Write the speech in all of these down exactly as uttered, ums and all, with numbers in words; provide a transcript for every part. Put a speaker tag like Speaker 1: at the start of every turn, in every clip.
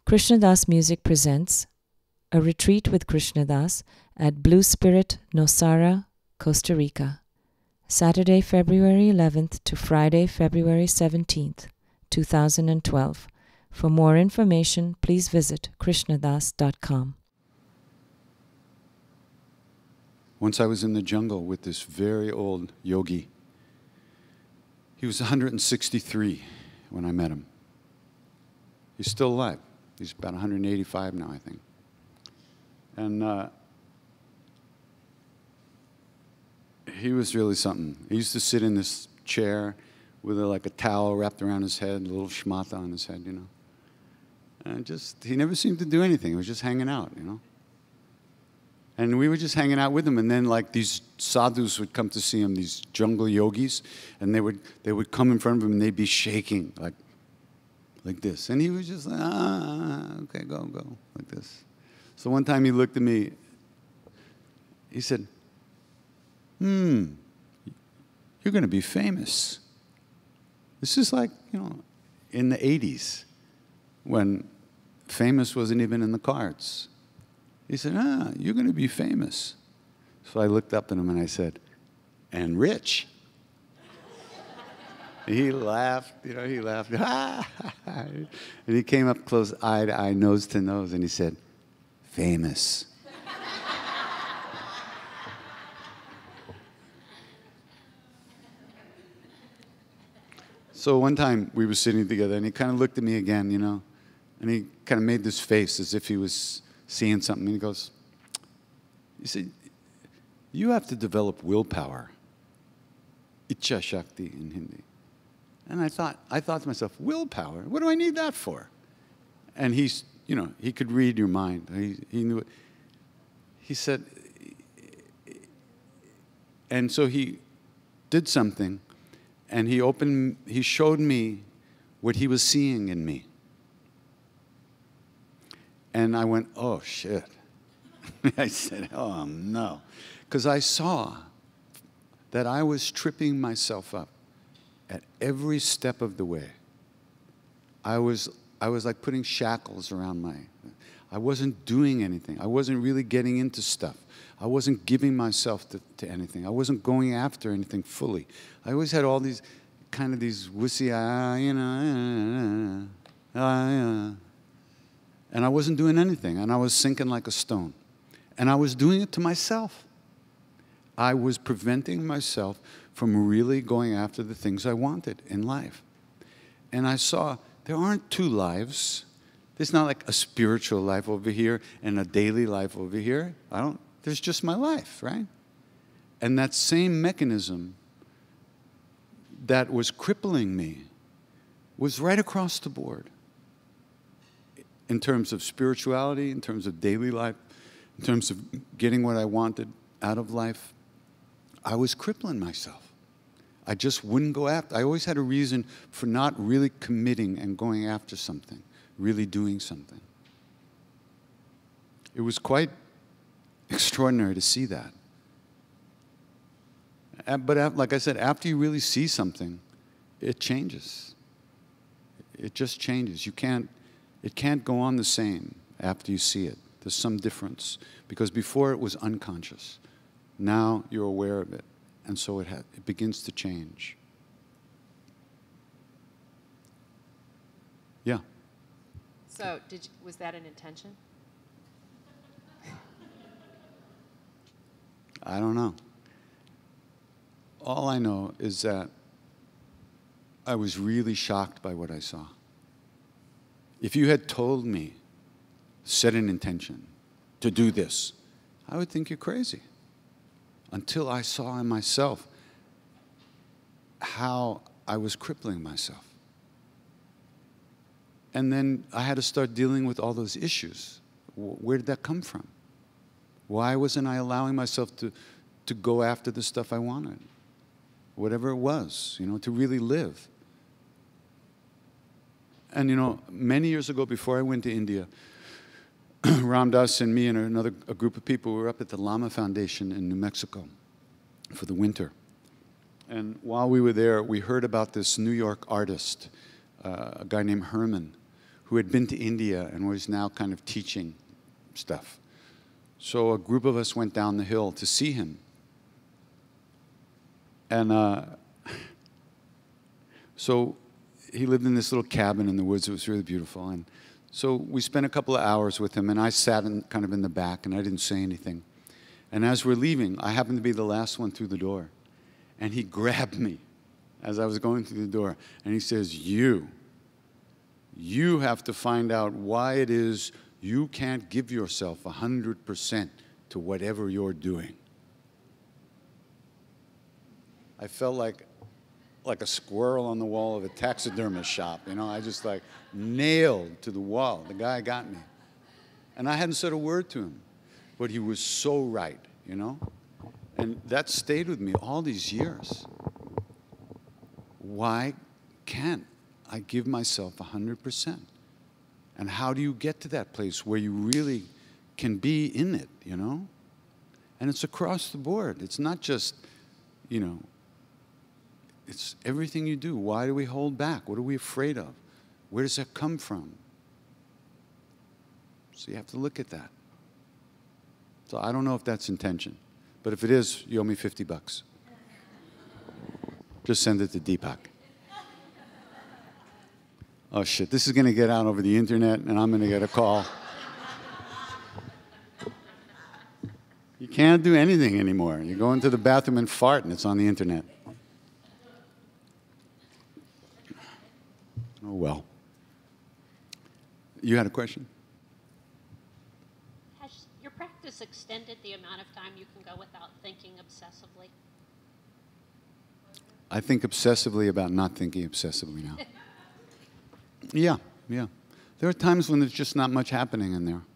Speaker 1: Krishna Das Music presents a retreat with Krishna Das at Blue Spirit, Nosara, Costa Rica, Saturday, February eleventh to Friday, February seventeenth, two thousand twelve. For more information, please visit krishnadas dot com.
Speaker 2: Once I was in the jungle with this very old yogi. He was one hundred sixty-three when I met him. He's still alive. He's about one hundred eighty-five now, I think. And uh, he was really something. He used to sit in this chair with a, like a towel wrapped around his head, a little shmata on his head, you know. And just, he never seemed to do anything. He was just hanging out, you know. And we were just hanging out with him, and then like these sadhus would come to see him, these jungle yogis, and they would they would come in front of him and they'd be shaking like like this. And he was just like, ah, okay, go, go, like this. So one time he looked at me, he said, hmm, you're going to be famous. This is like, you know, in the eighties, when famous wasn't even in the cards. He said, ah, you're going to be famous. So I looked up at him and I said, and rich. He laughed, you know, he laughed. And he came up close, eye to eye, nose to nose, and he said, famous. So one time we were sitting together and he kind of looked at me again, you know, and he kind of made this face as if he was seeing something. And he goes, he said, you have to develop willpower. Ichcha Shakti in Hindi. And I thought, I thought to myself, willpower? What do I need that for? And he's, you know, he could read your mind. He, he knew it. He said, and so he did something, and he opened, he showed me what he was seeing in me. And I went, oh, shit. I said, oh, no. Because I saw that I was tripping myself up at every step of the way. I was, I was like putting shackles around my, I wasn't doing anything. I wasn't really getting into stuff. I wasn't giving myself to, to anything. I wasn't going after anything fully. I always had all these, kind of these wussy, ah, you know, ah, yeah. And I wasn't doing anything, and I was sinking like a stone. And I was doing it to myself. I was preventing myself from really going after the things I wanted in life. And I saw there aren't two lives. There's not like a spiritual life over here and a daily life over here. I don't, there's just my life, right? And that same mechanism that was crippling me was right across the board. In terms of spirituality, in terms of daily life, in terms of getting what I wanted out of life, I was crippling myself. I just wouldn't go after. I always had a reason for not really committing and going after something, really doing something. It was quite extraordinary to see that. But like I said, after you really see something, it changes. It just changes. You can't, it can't go on the same after you see it. There's some difference. Because before it was unconscious. Now you're aware of it. And so it, ha it begins to change. Yeah.
Speaker 3: So did you, was that an intention?
Speaker 2: I don't know. All I know is that I was really shocked by what I saw. If you had told me, set an intention to do this, I would think you're crazy. Until I saw in myself how I was crippling myself. And then I had to start dealing with all those issues. Where did that come from? Why wasn't I allowing myself to, to go after the stuff I wanted? Whatever it was, you know, to really live. And, you know, many years ago, before I went to India, Ram Dass and me and another a group of people were up at the Lama Foundation in New Mexico for the winter. And while we were there, we heard about this New York artist, uh, a guy named Herman, who had been to India and was now kind of teaching stuff. So a group of us went down the hill to see him. And uh, so he lived in this little cabin in the woods. It was really beautiful. And so we spent a couple of hours with him, and I sat in, kind of in the back, and I didn't say anything. And as we're leaving, I happened to be the last one through the door. And he grabbed me as I was going through the door. And he says, you, you have to find out why it is you can't give yourself one hundred percent to whatever you're doing. I felt like, like a squirrel on the wall of a taxidermist shop. You know, I just like nailed to the wall. The guy got me. And I hadn't said a word to him. But he was so right, you know? And that stayed with me all these years. Why can't I give myself one hundred percent? And how do you get to that place where you really can be in it, you know? And it's across the board. It's not just, you know, it's everything you do. Why do we hold back? What are we afraid of? Where does that come from? So you have to look at that. So I don't know if that's intention. But if it is, you owe me fifty bucks. Just send it to Deepak. Oh, shit, this is going to get out over the internet, and I'm going to get a call. You can't do anything anymore. You go into the bathroom and fart, and it's on the internet. Oh, well. You had a question?
Speaker 4: Has your practice extended the amount of time you can go without thinking obsessively?
Speaker 2: I think obsessively about not thinking obsessively now. Yeah, yeah. There are times when there's just not much happening in there.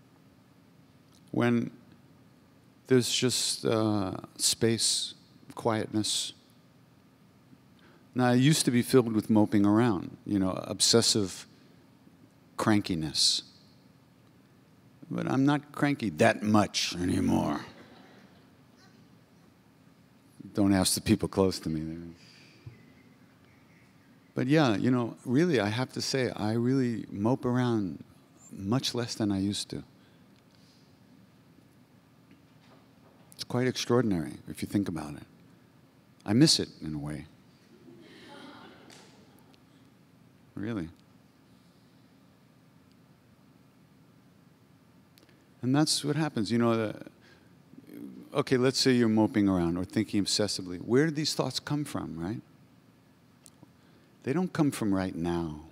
Speaker 2: When there's just uh, space, quietness. Now, I used to be filled with moping around, you know, obsessive crankiness. But I'm not cranky that much anymore. Don't ask the people close to me. But yeah, you know, really, I have to say, I really mope around much less than I used to. It's quite extraordinary if you think about it. I miss it in a way. Really. And that's what happens. You know, the, okay, let's say you're moping around or thinking obsessively. Where do these thoughts come from, right? They don't come from right now.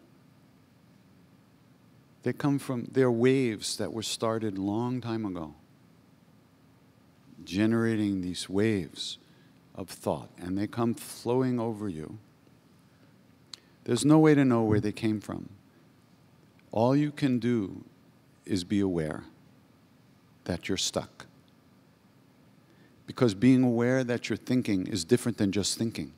Speaker 2: They come from, they're waves that were started a long time ago, generating these waves of thought, and they come flowing over you. There's no way to know where they came from. All you can do is be aware that you're stuck. Because being aware that you're thinking is different than just thinking.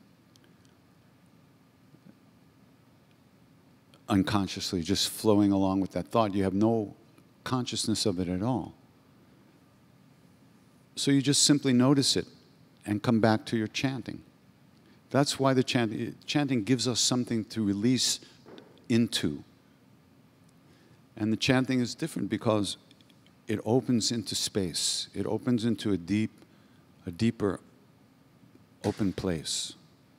Speaker 2: Unconsciously, just flowing along with that thought. You have no consciousness of it at all. So you just simply notice it and come back to your chanting. That's why the chanting, chanting gives us something to release into. And the chanting is different because it opens into space. It opens into a deep, a deeper, open place.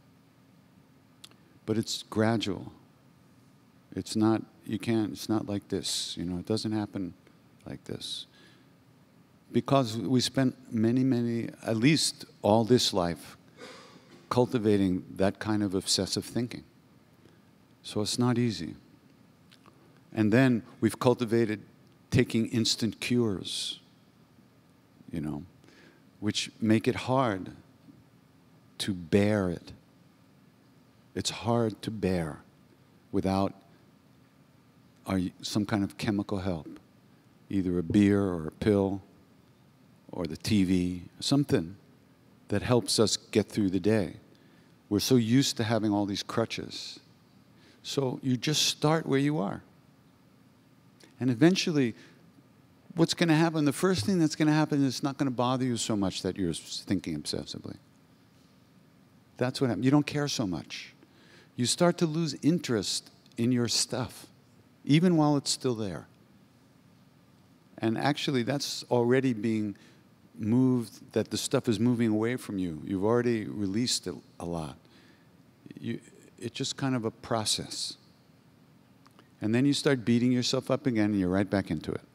Speaker 2: But it's gradual. It's not, you can't, it's not like this, you know, it doesn't happen like this. Because we spent many, many, at least all this life, cultivating that kind of obsessive thinking. So it's not easy. And then we've cultivated taking instant cures, you know, which make it hard to bear it. It's hard to bear without Are some kind of chemical help, either a beer or a pill or the T V, something that helps us get through the day. We're so used to having all these crutches. So you just start where you are. And eventually, what's going to happen, the first thing that's going to happen is it's not going to bother you so much that you're thinking obsessively. That's what happens. You don't care so much. You start to lose interest in your stuff. even while it's still there. And actually, that's already being moved, that the stuff is moving away from you. You've already released it a lot. You, it's just kind of a process. And then you start beating yourself up again, and you're right back into it.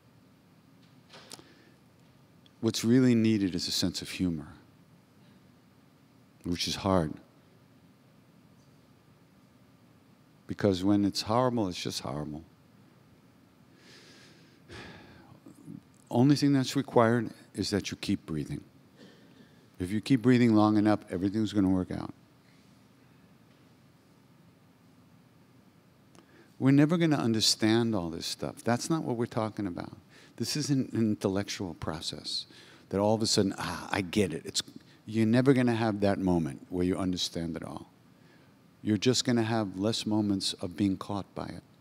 Speaker 2: What's really needed is a sense of humor, which is hard. Because when it's horrible, it's just horrible. Only thing that's required is that you keep breathing. If you keep breathing long enough, everything's going to work out. We're never going to understand all this stuff. That's not what we're talking about. This isn't an intellectual process that all of a sudden, ah, I get it. It's, you're never going to have that moment where you understand it all. You're just going to have less moments of being caught by it.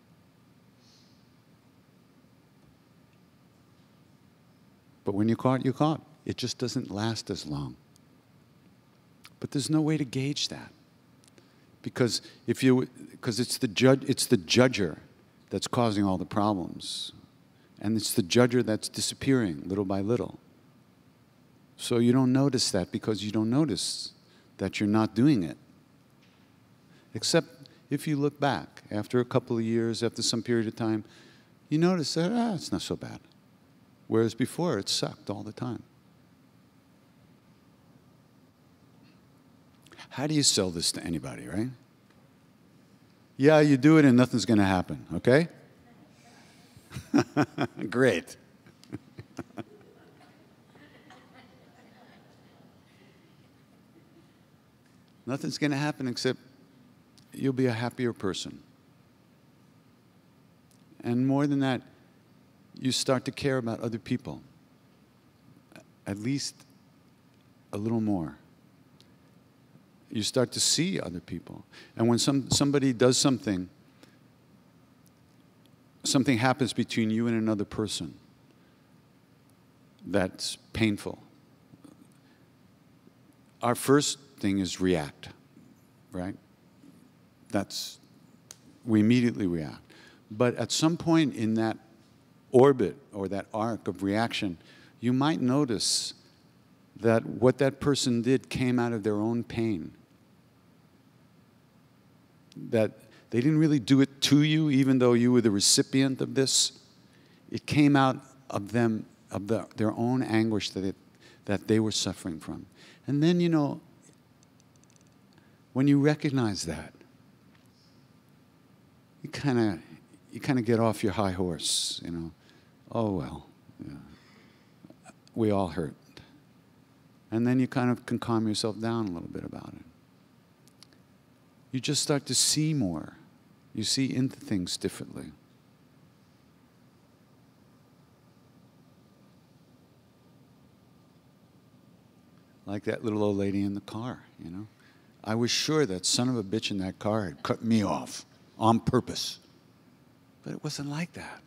Speaker 2: But when you're caught, you're caught. It just doesn't last as long. But there's no way to gauge that. Because if you, because it's the judge, it's the judger that's causing all the problems. And it's the judger that's disappearing little by little. So you don't notice that because you don't notice that you're not doing it. Except if you look back after a couple of years, after some period of time, you notice that, ah, it's not so bad. Whereas before, it sucked all the time. How do you sell this to anybody, right? Yeah, you do it and nothing's going to happen, okay? Great. Nothing's going to happen except you'll be a happier person. And more than that, you start to care about other people, at least a little more. You start to see other people. And when some, somebody does something, something happens between you and another person that's painful, our first thing is react, right? That's, we immediately react. But at some point in that orbit or that arc of reaction, you might notice that what that person did came out of their own pain. That they didn't really do it to you, even though you were the recipient of this. It came out of them, of the, their own anguish that, it, that they were suffering from. And then, you know, when you recognize that, you kind of you kind of get off your high horse, you know. Oh, well, yeah. We all hurt. And then you kind of can calm yourself down a little bit about it. You just start to see more. You see into things differently. Like that little old lady in the car, you know. I was sure that son of a bitch in that car had cut me off on purpose. But it wasn't like that.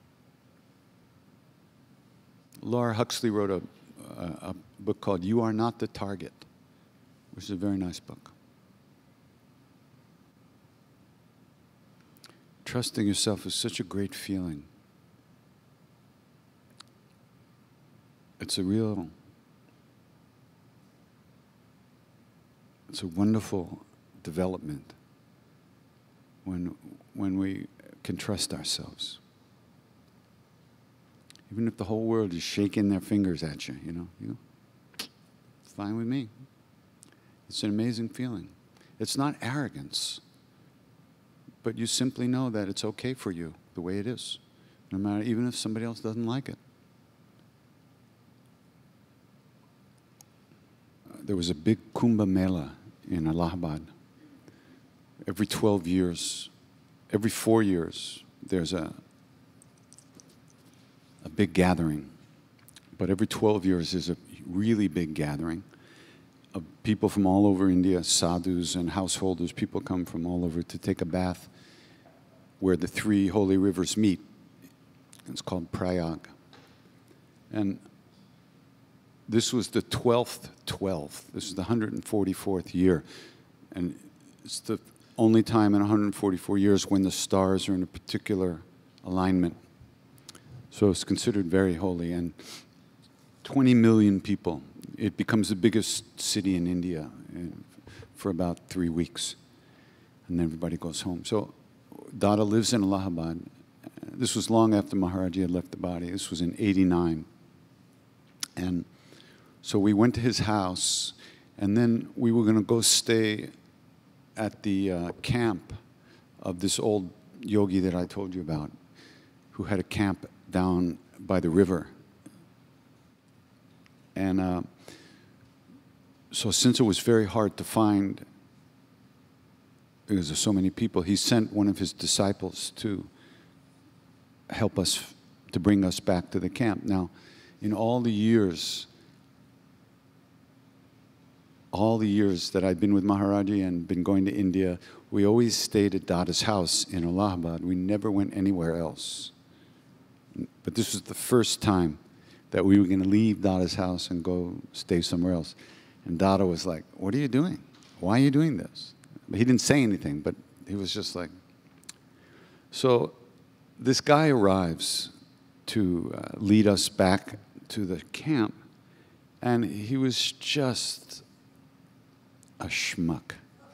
Speaker 2: Laura Huxley wrote a, a, a book called You Are Not the Target, which is a very nice book. Trusting yourself is such a great feeling. It's a real, it's a wonderful development when, when we can trust ourselves. Even if the whole world is shaking their fingers at you, you know, you know, it's fine with me. It's an amazing feeling. It's not arrogance, but you simply know that it's okay for you the way it is, no matter, even if somebody else doesn't like it. Uh, there was a big Kumbh Mela in Allahabad. Every twelve years, every four years, there's a a big gathering. But every twelve years there's a really big gathering of people from all over India, sadhus and householders. People come from all over to take a bath where the three holy rivers meet. It's called Prayag. And this was the twelfth, twelfth. This is the one hundred forty-fourth year. And it's the, only time in one hundred forty-four years when the stars are in a particular alignment. So it's considered very holy. And twenty million people. It becomes the biggest city in India in, for about three weeks. And then everybody goes home. So Dada lives in Allahabad. This was long after Maharaji had left the body. This was in eighty-nine. And so we went to his house, and then we were going to go stay at the uh, camp of this old yogi that I told you about, who had a camp down by the river. And uh, so since it was very hard to find, because there's so many people, he sent one of his disciples to help us, to bring us back to the camp. Now, in all the years, all the years that I've been with Maharaji and been going to India, we always stayed at Dada's house in Allahabad. We never went anywhere else. But this was the first time that we were going to leave Dada's house and go stay somewhere else. And Dada was like, "What are you doing? Why are you doing this?" He didn't say anything, but he was just like... So this guy arrives to uh, lead us back to the camp, and he was just a schmuck.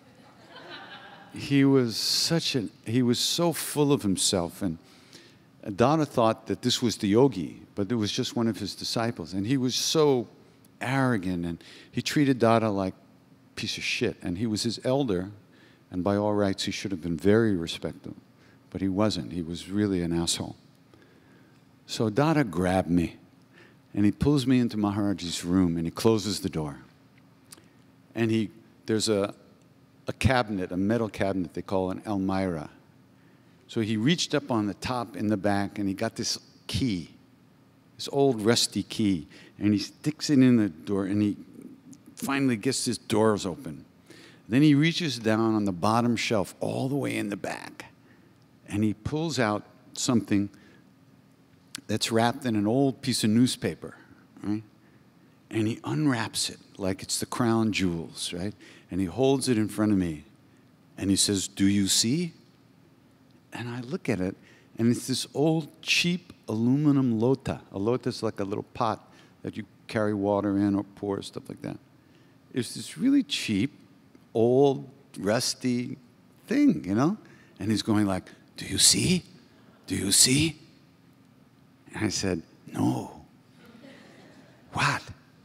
Speaker 2: He was such an, he was so full of himself, and Dada thought that this was the yogi, but it was just one of his disciples, and he was so arrogant, and he treated Dada like a piece of shit, and he was his elder, and by all rights he should have been very respectful, but he wasn't. He was really an asshole. So Dada grabbed me, and he pulls me into Maharaji's room, and he closes the door. And he, there's a, a cabinet, a metal cabinet they call an Almirah. So he reached up on the top in the back, and he got this key, this old rusty key, and he sticks it in the door, and he finally gets his doors open. Then he reaches down on the bottom shelf all the way in the back, and he pulls out something that's wrapped in an old piece of newspaper, right? And he unwraps it like it's the crown jewels, right? And he holds it in front of me, and he says, "Do you see?" And I look at it, and it's this old, cheap aluminum lota. A lota is like a little pot that you carry water in or pour, stuff like that. It's this really cheap, old, rusty thing, you know? And he's going like, "Do you see? Do you see?" And I said, "No." "What?"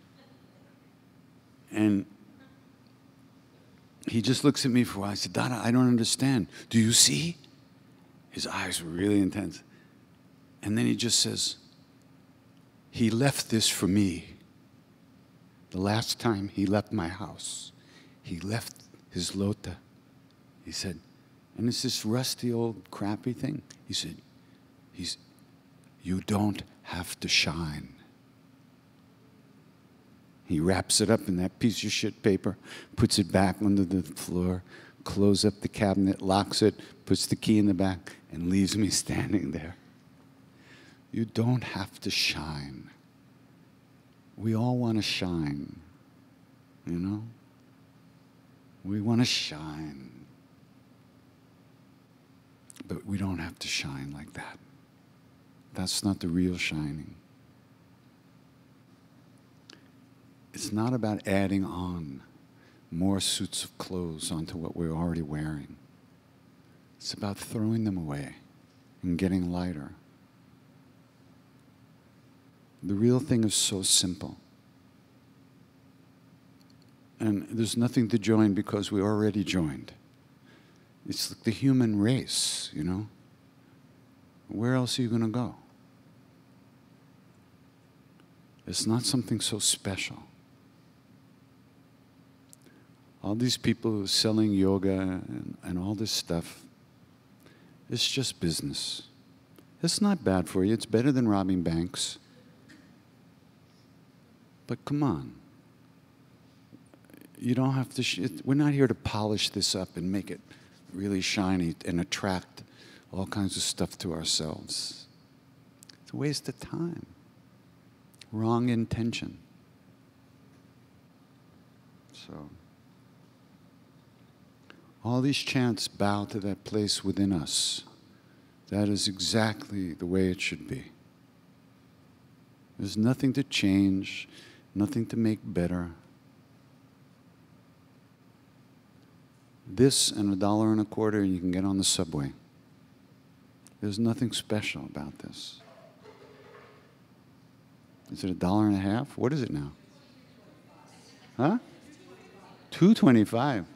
Speaker 2: And he just looks at me for a while. I said, "Dada, I don't understand. Do you see?" His eyes were really intense. And then he just says, "He left this for me. The last time he left my house, he left his lota." He said, and it's this rusty old crappy thing. He said, he's, "You don't have to shine." He wraps it up in that piece of shit paper, puts it back under the floor, closes up the cabinet, locks it, puts the key in the back, and leaves me standing there. You don't have to shine. We all want to shine, you know? We want to shine. But we don't have to shine like that. That's not the real shining. It's not about adding on more suits of clothes onto what we're already wearing. It's about throwing them away and getting lighter. The real thing is so simple. And there's nothing to join because we already joined. It's like the human race, you know? Where else are you going to go? It's not something so special. All these people who are selling yoga and, and all this stuff, it's just business. It's not bad for you. It's better than robbing banks. But come on. You don't have to, sh we're not here to polish this up and make it really shiny and attract all kinds of stuff to ourselves. It's a waste of time. Wrong intention. So, All these chants bow to that place within us. That is exactly the way it should be. There's nothing to change, nothing to make better. This and a dollar and a quarter, and you can get on the subway. There's nothing special about this. Is it a dollar and a half? What is it now? Huh? two twenty-five.